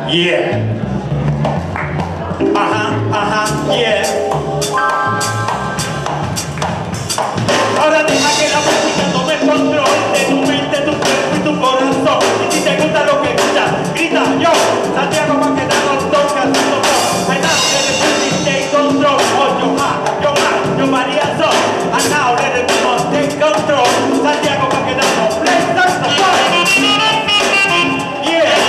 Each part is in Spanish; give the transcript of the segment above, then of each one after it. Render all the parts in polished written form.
Yeah. Yeah. Ahora deja que la música tome el control de tu mente, tu cuerpo y tu corazón. Y si te gusta lo que escuchas, grita yo, Santiago Baquedano, toca su toco. I now let the music take control. Oh, yo María son. And now let the music take control. Santiago Baquedano, play saxophone. Yeah.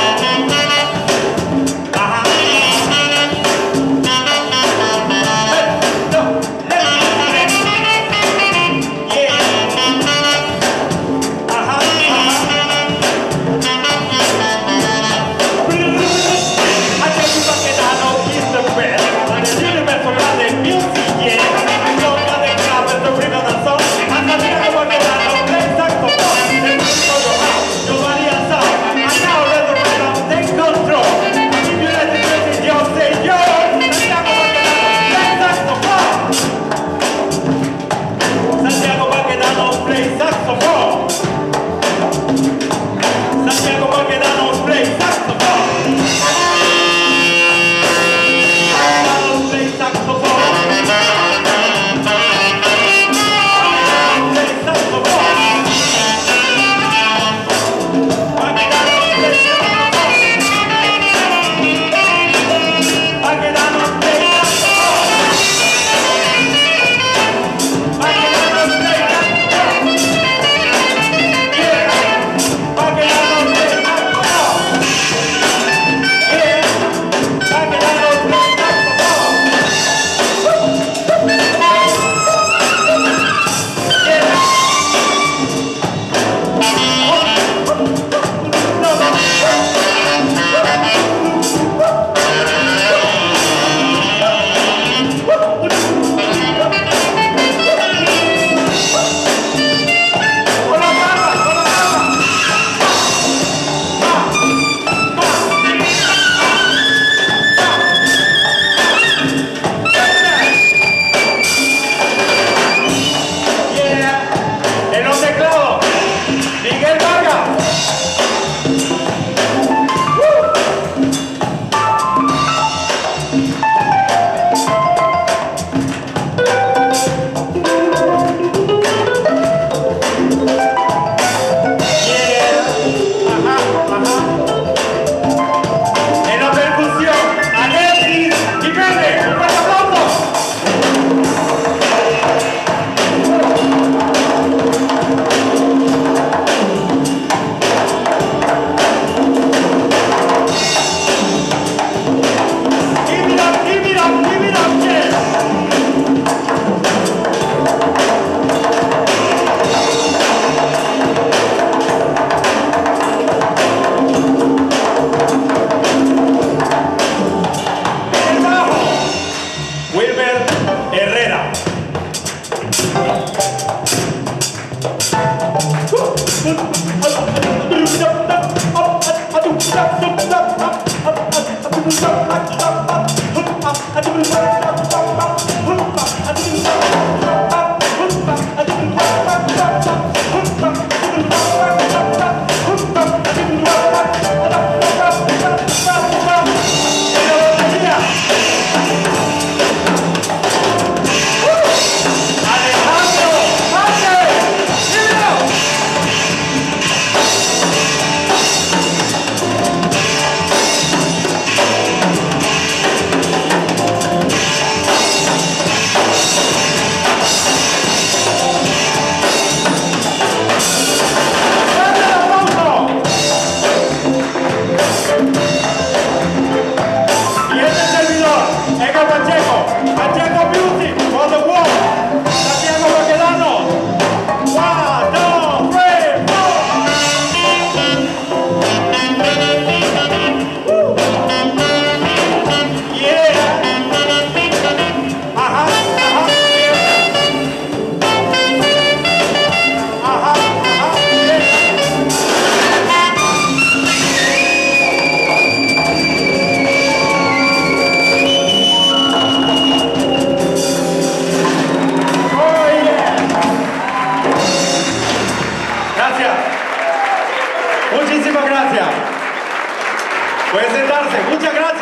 Puede sentarse. Muchas gracias.